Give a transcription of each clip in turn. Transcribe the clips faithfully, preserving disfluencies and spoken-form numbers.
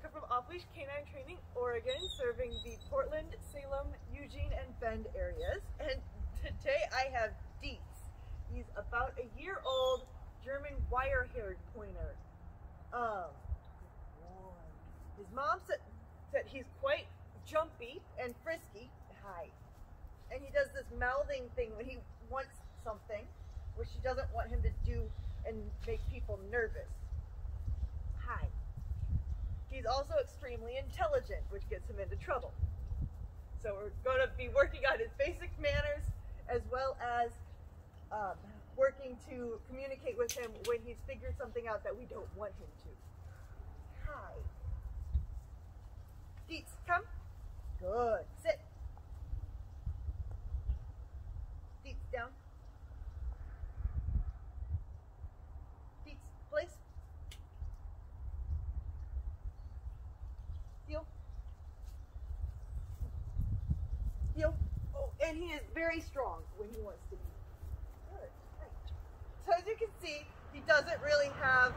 Rebecca from Off Leash Canine Training, Oregon, serving the Portland, Salem, Eugene, and Bend areas. And today I have Dietz. He's about a year old German wire-haired pointer. Um, his mom said that he's quite jumpy and frisky. Hi. And he does this mouthing thing when he wants something, where she doesn't want him to do and make people nervous. Hi. He's also extremely intelligent, which gets him into trouble. So we're going to be working on his basic manners, as well as um, working to communicate with him when he's figured something out that we don't want him to. Hi. Dietz, come. Good. Sit. Dietz, down. Dietz, place. Heel. Heel. Oh, and he is very strong when he wants to be. Good. Right. So as you can see, he doesn't really have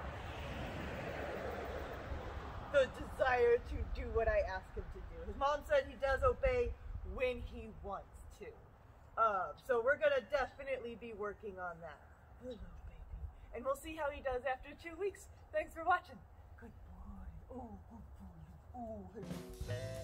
the desire to do what I ask him to do. His mom said he does obey when he wants to. Uh, so we're gonna definitely be working on that. Hello, baby. And we'll see how he does after two weeks. Thanks for watching. Good boy. Oh, good boy. Oh,